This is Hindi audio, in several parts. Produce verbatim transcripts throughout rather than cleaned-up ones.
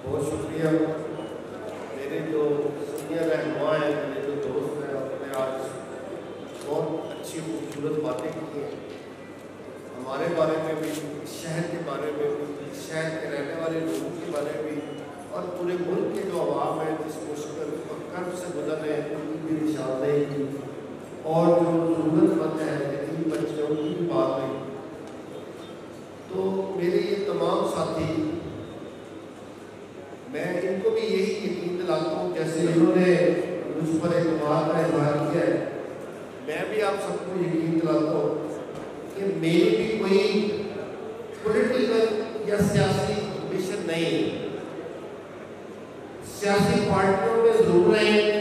बहुत शुक्रिया। मेरे जो सीनियर रहनुमा हैं, मेरे जो दोस्त हैं, उन्होंने आज बहुत अच्छी खूबसूरत बातें की हैं हमारे बारे में भी, शहर के बारे में भी, शहर के रहने वाले लोगों के बारे में भी, और पूरे मुल्क के जो आवाम है जिस मुश्किल और कर्ब से गुजर रहे हैं उनकी भी निशानदेही की, और जो ज़रूरतमंद है यतीम बच्चे उनकी भी बात नहीं। तो मेरे ये तमाम साथी, मैं इनको भी यही यकीन दिलाता हूँ जैसे इन्होंने मुझ पर एतमाद का इजहार किया है, मैं भी आप सबको यकीन दिलाता हूँ कि मेरी भी कोई पॉलिटिकल या सियासी मिशन नहीं है। सियासी पार्टियों में जरूर हैं,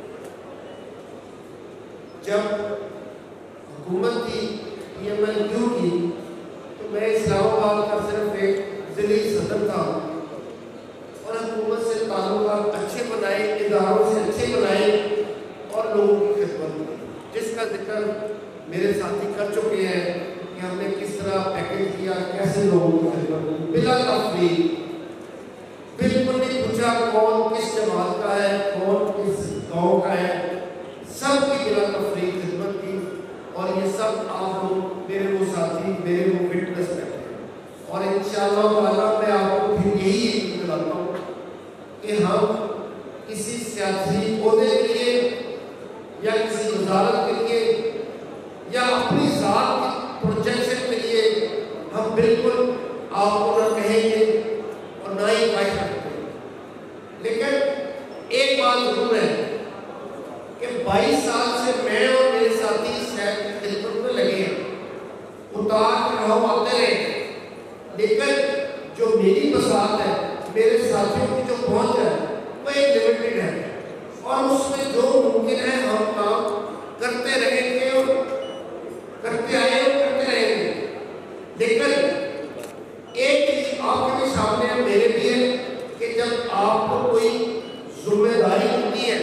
जब हुकूमत थी पी एम एल क्यू की तो मैं इस्लामाबाद का सिर्फ एक जिले सदर था और हुकूमत से ताल्लुकात अच्छे बनाए, इदारों से अच्छे बनाए और लोगों की खिदमत की, जिसका जिक्र मेरे साथी कर चुके हैं कि हमने किस तरह पैकेज किया, कैसे लोगों की खिदमत की बिला तफरीक। बिल्कुल नहीं पूछा कौन किस जमात का है, कौन किस गांव का है, सब की बिला तफरीक खिदमत की। और ये सब आप लोग मेरे वो साथी, मेरे वो फिटनेस करते हैं और इंशाअल्लाह ताला मैं आपको फिर यही यकीन दिलाता हूँ कि हम किसी सियासी ओहदे के लिए या किसी वजारत के लिए या अपनी जात की प्रोजेक्शन के लिए हम बिल्कुल आपको न कहेंगे और ना ही ख्वाहिश रखते हैं। लेकिन एक बात जरूर है कि बाईस साल से मैं और मेरे साथी शहर की खिदमत में लगे हैं, उतार चढ़ाव आते रहे, लेकिन जो मेरी बसात है, मेरे साथियों की जो पहुंच है वो एक लिमिटेड है और उसमें जो मुमकिन है हम काम करते रहेंगे और करते आए और करते रहेंगे। लेकिन एक चीज आपके भी सामने है, मेरे भी है कि जब आपको कोई जिम्मेदारी होती है,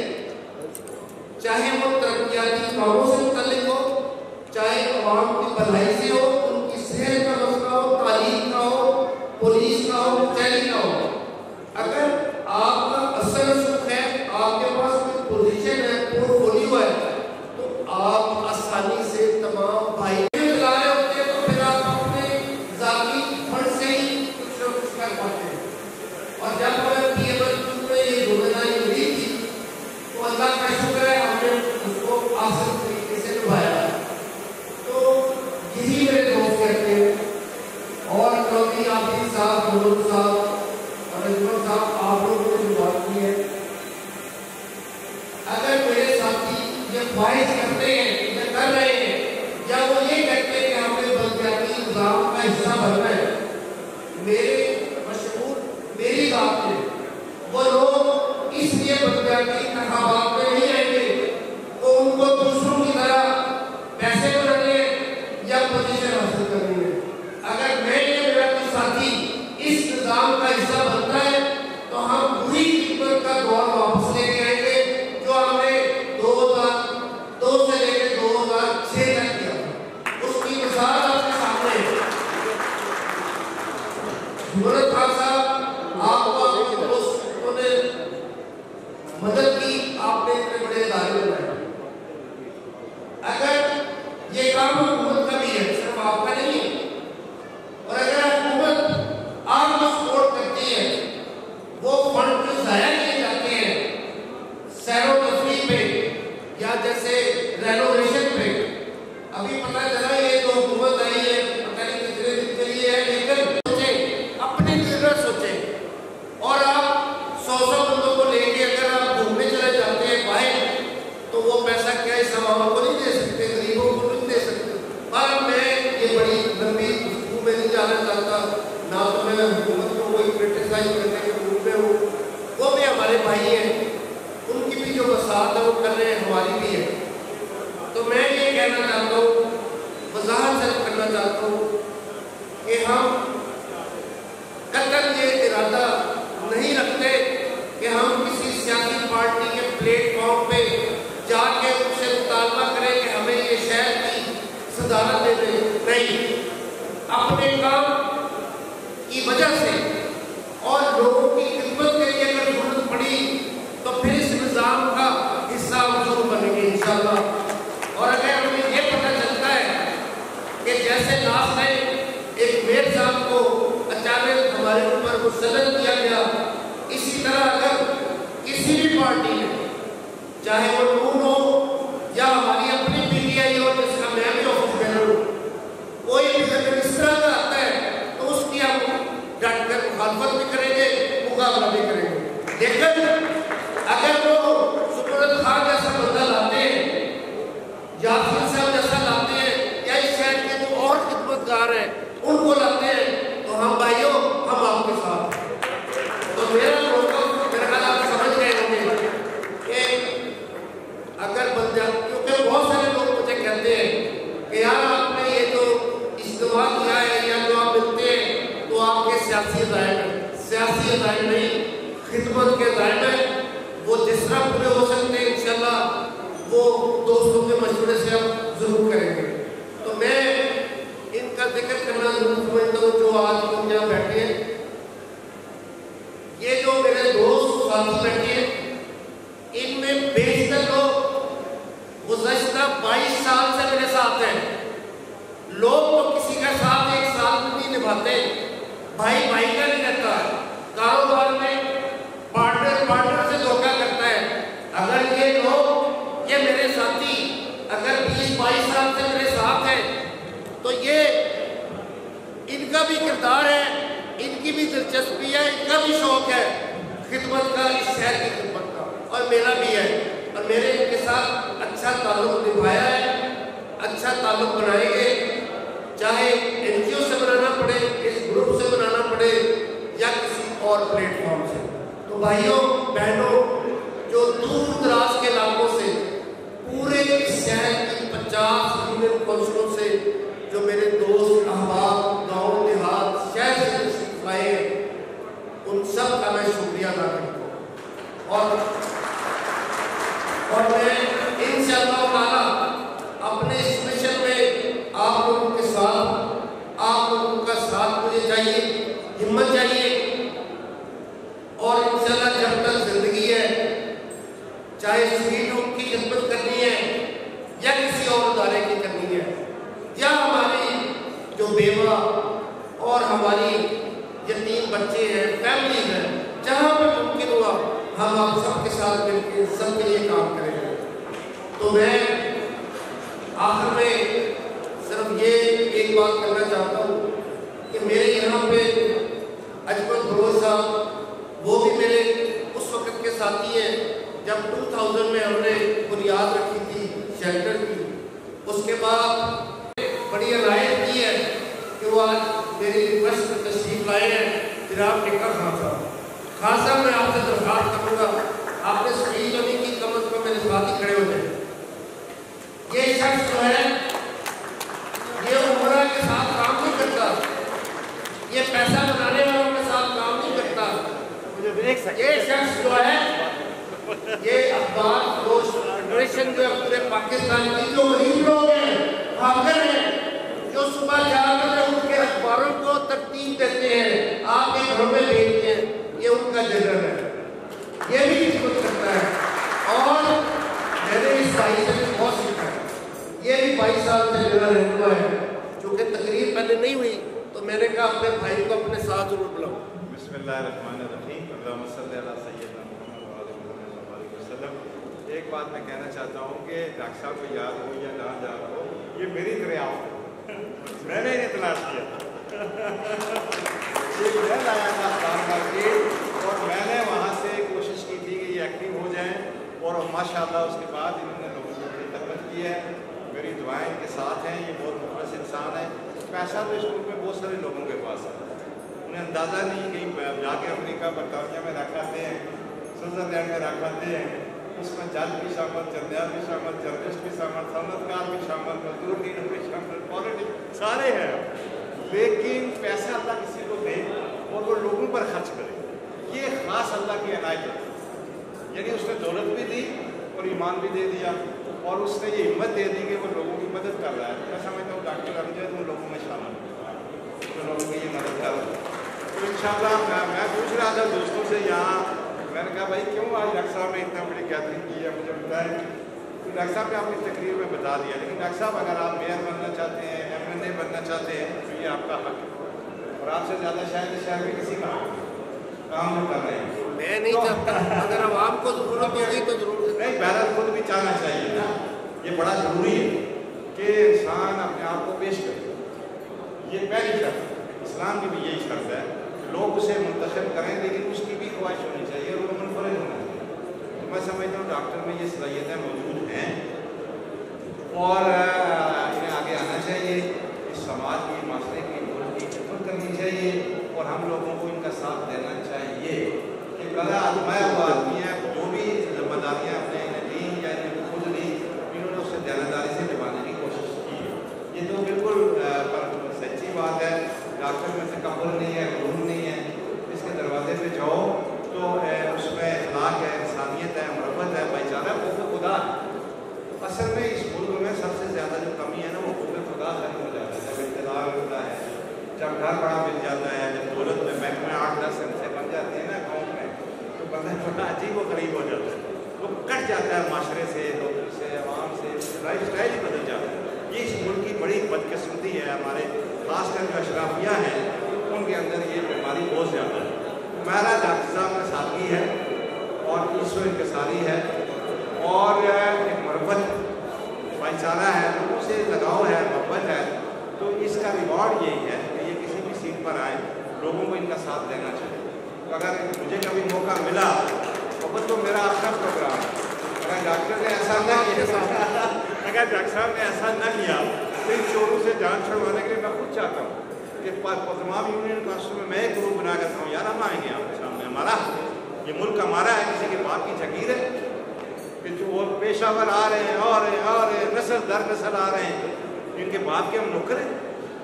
चाहे वो तरक्याती कामों से मुतल्लिक हो, चाहे अवाम की भलाई से हो, उनकी सेहत का मसला हो, तालीम का हो, पुलिस का हो, कचहरी का हो, अगर आपका असल सुख है, आपके पास कोई पोजीशन है, पोर्टफोलियो है, तो आप आसानी से तमाम भाई चला रहे होते हैं, तो फिर आप अपने जाती फंड से ही कुछ न कुछ कर पाते हैं। और जब हमें पी एम एल क्यू में ये जिम्मेदारी मिली थी तो अल्लाह का शुक्र है हमने उसको आसान तरीके से निभाया। तो यही मेरे दोस्त कहते हैं और चौधरी आफिस साहब, मुल्क साहब और अजमल साहब, आप लोगों ने जो बात की है, अगर मेरे साथी ये ख्वाहिश करते हैं या कर रहे हैं या वो ये कहते हैं कि हमें बलदियाती निजाम का हिस्सा बनना है, मेरे मशहूर मेरी बात है, वो लोग इसलिए बलदियाती इंतखाबात में नहीं आएंगे तो उनको दूसरों की तरह पैसे बनाने या पोजीशन हासिल करनी है। अगर मैं या मेरा कोई साथी इस निजाम का हिस्सा बनता है तो हम पूरी खिदमत का दौर वापस लेके आएंगे जो हमने दो हजार दो से लेकर दो हजार छह तक किया। उसकी मिसाल आपके सामने है। जुमरत खान साहब, आपको आपके दोस्तों ने मदद की, आपने इतने बड़े इदारे बनाए। अगर ये काम हुकूमत का भी है, सिर्फ आपका नहीं है, और अगर हुकूमत आपको सपोर्ट करती है, वो फंड जो जाया किए जाते हैं सैरो तफरीह पे या जैसे रेनोवेशन पे, अभी पता चला ये तो हुकूमत आई है, पता नहीं कितने दिन के लिए है, लेकिन सोचे अपने लिए न सोचे और आप सौ सौ बंदों को लेके अगर आप घूमने चले जाते हैं बाहर तो वो पैसा क्या इस अवाम को नहीं दे सकते, गरीबों को नहीं दे सकते। पर मैं ये बड़ी लंबी गुफ्तगू में नहीं जाना चाहता, ना तो मैं हुकूमत को कोई क्रिटिसाइज करने के रूप में हूँ, वो भी हमारे भाई हैं, उनकी भी जो बसात है वो कर रहे हैं, हमारी भी है। तो मैं ये कहना चाहता हूँ, वजाहत सिर्फ करना चाहता हूँ कि हम कतई ये इरादा नहीं रखते कि हम किसी सियासी पार्टी के प्लेटफॉर्म पे जाके उनसे मुतालबा करें कि हमें ये शहर की सदारत दे दें। नहीं, अपने काम की वजह से और लोगों की खिदमत मुसल्लत किया गया। इसी तरह अगर किसी भी पार्टी में, चाहे वो नून हो या हमारी अपनी पीटीआई हो जिसका मैं भी ऑफिसर हूँ, कोई भी अगर इस तरह का आता है तो उसकी हम डट कर मुखालफत भी करेंगे, मुकाबला भी करेंगे। लेकिन अगर वो सुब्रत खान जैसा बंदा लाते हैं, यासीन साहब जैसा लाते हैं, या इस शहर के जो और खिदमतगार हैं उनको लाते हैं, तो हम भाइयों हम आपके साथ। तो मेरा प्रोग्राम मेरा ख्याल आप समझ गए होंगे कि अगर बन जा, क्योंकि बहुत सारे लोग मुझे कहते हैं कि यार आपने ये जो इज्तिमा किया है या जो आप मिलते हैं तो आपके सियासी अज़ाइम सियासी अज़ाइम नहीं, खिदमत के अज़ाइम है, वो जिस तरह पूरे हो सकते हैं इंशाल्लाह वो दोस्तों के मशवरे से हम जरूर करेंगे। तो मैं इनका जिक्र करना जरूर समझता हूँ जो आज लोग यहाँ बैठे हैं। ये जो मेरे दोस्त साथी बैठे हैं, इनमें बेशतर लोग गुज़श्ता बाईस साल से मेरे साथ हैं। लोग तो किसी का साथ एक साल में नहीं निभाते, भाई भाई का नहीं रहता, कारोबार में पार्टनर पार्टनर से धोखा करता है। अगर ये लोग, ये मेरे साथी अगर बीस बाईस साल से मेरे साथ हैं तो ये इनका भी किरदार है, इनकी भी दिलचस्पी है, इनका भी शौक है खिदमत का, इस शहर की खिदमत का, और मेरा भी है। और मेरे इनके साथ अच्छा ताल्लुक निभाया है, अच्छा ताल्लुक बनाएंगे, चाहे एनजीओ से बनाना पड़े, इस ग्रुप से बनाना पड़े या किसी और प्लेटफॉर्म से। तो भाइयों बहनों, जो दूर दराज के इलाकों से पूरे इस शहर की पचास यूनियन कौंसिलों से जो मेरे दोस्त अहबाब गाँव देहात शहर से तशरीफ लाए, उन सब का मैं शुक्रिया अदा करता हूँ। और और मैं इंशाअल्लाह ताला अपने इस मिशन में आप लोगों के साथ, आप लोगों का साथ मुझे चाहिए, हिम्मत चाहिए, और इंशाअल्लाह जब तक जिंदगी है, चाहे स्वीट होम की खिदमत करनी है या किसी और इदारे की करनी है, या हमारी जो बेवा और हमारी यतीम बच्चे हैं, फैमिली हैं, जहाँ पर मुमकिन हुआ हम आप सबके साथ मिलकर सबके लिए काम करेंगे। तो मैं आखिर में सिर्फ ये एक बात करना चाहता हूँ कि मेरे यहाँ पे अजमल फरोज साहब, वो भी मेरे उस वक्त के साथी हैं जब दो हज़ार में हमने बुनियाद रखी थी शेल्टर की। उसके बाद बड़ी रायत की है कि वो आज मेरी रिक्वेस्ट पर तशरीफ लाए हैं जनाब निका खान साहब। खान साहब, मैं आपसे दरख्वास्त करूँगा, आपने स्पीच होने की कम अज कम मेरे साथ ही खड़े हो जाए। ये शख्स जो है ये उम्रा के साथ काम नहीं करता, ये पैसा बनाने वालों के साथ काम नहीं करता। ये शख्स जो है ये अखबार फरोश फेडरेशन जो है पूरे पाकिस्तान की जो गरीब लोग हैं, फाकर हैं, जो सुबह चार बजे उठ के अखबारों को तरतीब देते हैं, आपके घरों में भेजते हैं, ये उनका जनरल है, ये भी खिदमत करता है। और मैंने इस भाई से बहुत सीखा है, ये भी बाईस साल से जनरल रहनुमा है। चूँकि तकरीर पहले नहीं हुई तो मैंने कहा अपने भाई को अपने साथ जरूर बुलाऊं। बिस्मिल्लाहिर्रहमानिर्रहीम। अल्लाहुम्मा सल्ली अला सय्यिदना मुहम्मद व अला सल्लल्लाहु अलैहि वसल्लम। एक बात मैं कहना चाहता हूँ कि डॉक्टर साहब को याद हो या ना याद हो, ये मेरी दरियाफ्त है, मैंने इन्हें तलाश किया ये मैं लाया था काम करके, और मैंने वहाँ से कोशिश की थी कि ये एक्टिव हो जाएँ, और माशाअल्लाह उसके बाद इन्होंने लोगों को बड़ी खिदमत की है। मेरी दुआएं इनके साथ हैं, ये बहुत मुखलिस इंसान है। पैसा तो इस मुल्क में बहुत सारे लोगों के पास है, उन्हें अंदाज़ा नहीं, कहीं जाके अमेरिका बरतानिया में रख आते हैं, स्विट्ज़रलैंड में रख आते हैं, उसमें जज भी शामिल, जर्नल भी शामिल, जर्नलिस्ट भी शामिल, सनअतकार भी शामिल, मजदूर लीडर भी शामिल, पॉलिटिक्स सारे हैं। लेकिन पैसा अल्लाह किसी को दे और वो लोगों पर खर्च करे, ये ख़ास अल्लाह की इनायत है। यानी उसने दौलत भी दी और ईमान भी दे दिया, और उसने ये हिम्मत दे दी कि वो लोगों की मदद कर रहा है। मैं समझता हूँ डॉक्टर अमजद उन लोगों में शामिल है जो लोगों की ये मदद कर रहा है। तो इंशाअल्लाह मैं मैं पूछ रहा था दोस्तों से यहाँ, मैंने कहा भाई क्यों आज डॉक्टर साहब ने इतना बड़ी गैदरिंग की है, मुझे बताएं। तो डॉक्टर साहब ने अपनी तकरीर में बता दिया, लेकिन डॉक्टर साहब अगर आप मेयर बनना चाहते हैं, एम एन ए बनना चाहते हैं, तो ये आपका हक है, और आपसे ज़्यादा शायद शहर में किसी का हक है। नहीं चाहता, अगर आवाम को जरूरत होगी तो जरूर नहीं, बहरहाल खुद भी चाहना चाहिए ना, ये बड़ा ज़रूरी है कि इंसान अपने आप को पेश करे। ये पहली शर्त इस्लाम की भी यही शर्त है कि लोग उसे मुंतखब करें, लेकिन उसकी भी ख्वाहिश होनी चाहिए और वो मुनफरिद होना चाहिए। तो मैं समझता हूँ डॉक्टर में ये सलाहियतें मौजूद हैं और इन्हें आगे आना चाहिए, इस समाज की, माशरे की, मुल्क की खिदमत करनी चाहिए और हम लोगों को इनका साथ देना चाहिए। कि बड़ा आजमाया हुआ आदमी है, जो भी जिम्मेदारियाँ अपने इन्हें ली या इन्हें खुद ली, इन्होंने उससे देनदारी से निभाने की कोशिश की है। ये तो बिल्कुल सच्ची बात है। डॉक्टर में तकब्बुर नहीं है, गुरूर नहीं है। इसके दरवाजे पे जाओ तो उसमें अखलाक है, इंसानियत है, मोहब्बत है, भाईचारा, वो खुदा है। असल में इस मुल्क में सबसे ज़्यादा जो कमी है ना, वो खुद खुदा खत्म हो जाता है। जब इक़्तिदार होता है, जब घर बड़ा मिल जाता है, जब दौलत में बैंक में आठ दस से बन जाती है ना अकाउंट में, तो बंदा थोड़ा अजीब व गरीब हो जाता है, वो कट जाता है माशरे से, लोगों से, आवाम से, लाइफ स्टाइल ही बदल जाता है। ये इस मुल्क की बड़ी बदकिस्मती है। हमारे खासकर जो अशराफिया हैं उनके अंदर ये बीमारी बहुत ज़्यादा है। हमारा डॉक्टर साहब में सादगी है और ईश्वर इनकसारी है और एक मोहब्बत, भाईचारा है, लोगों से लगाव है, मोहब्बत है। तो इसका रिवॉर्ड यही है कि ये किसी भी सीट पर आए, लोगों को इनका साथ देना चाहिए। तो अगर मुझे कभी मौका मिला तो तो मेरा अपना प्रोग्राम है, अगर डॉक्टर ने ऐसा न किया अगर डॉक्टर साहब ने ऐसा न किया तो इन चोरों से जान छुड़वाने के लिए मैं खुद चाहता हूँ कि तमाम यूनियन काउंसिल में मैं एक ग्रुप बना करता हूँ, यार हम आएंगे आपके सामने, हमारा ये मुल्क हमारा है, किसी के बाप की जागीर है कि जो वो पेशावर आ रहे हैं और और नस्ल दर नस्ल आ रहे हैं, इनके बाप के हम नौकर हैं।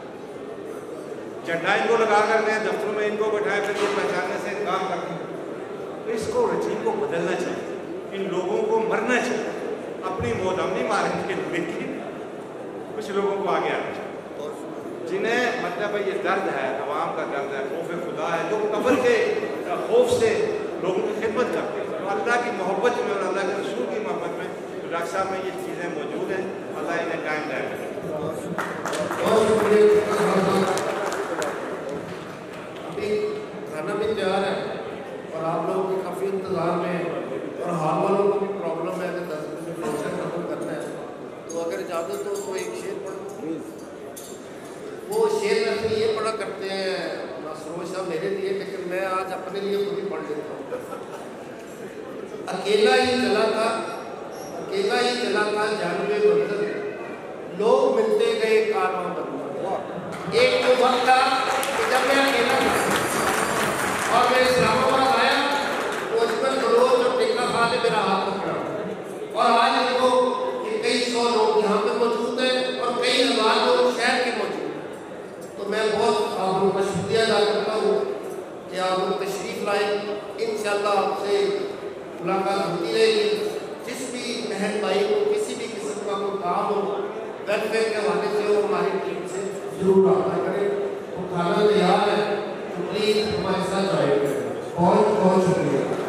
झंडा इनको लगा कर दें, दफ्तरों में इनको बैठाएं, फिर ये पहचानने से काम करते हैं। तो इसको रजीम को बदलना चाहिए, इन लोगों को मरना चाहिए। अपनी मौत हम नहीं मारेंगे, लेकिन कुछ लोगों को आगे आना चाहिए, जिन्हें मतलब ये दर्द है, अवाम का दर्द है, खौफ खुदा है, जो कब्र के खौफ से लोगों की खिदमत करते हैं। तो अल्लाह की मोहब्बत में और अल्लाह के रसूल की मोहब्बत में तो डॉक्टर साहब में ये चीज़ें मौजूद हैं। अल्लाह इन्हें कायम रहे। अभी खाना भी तैयार है और आप लोगों के काफ़ी इंतज़ार में और हाल वालों को भी प्रॉब्लम है कि दस मिनट में फंक्शन खत्म करना है। तो अगर इजाज़त हो तो एक शेर पढ़ो। वो शेर वैसे ये पढ़ा करते हैं सरोज साहब मेरे लिए, लेकिन मैं आज अपने लिए खुद ही पढ़ लेता हूँ। अकेला ही चला था, अकेला ही चला था जानवे मंजिल, लोग मिलते गए कारवां बंदा। एक तो वक्त था कि जब मैं अकेला था और मैं इस्लामाबाद आया तो उस पर सरोज और टिक्का खा ने मेरा हाथ पकड़ा। और आज देखो कि कई सौ लोग यहाँ पे मौजूद हैं और कई हजार लोग शहर के मौजूद हैं। तो मैं बहुत आप लोगों का शुक्रिया अदा करता हूँ कि आप लोग तशरीफ़ लाए। इंशाअल्लाह आपसे मुलाकात होती रहेगी। जिस भी बहन भाई को किसी भी किस्म का कोई काम हो, वेलफेयर के हवाले से हो, हमारी टीम से जरूर रब्ता करें। तो खाना तैयार है तो प्लीज़ हमारे साथ आइए। बहुत बहुत शुक्रिया।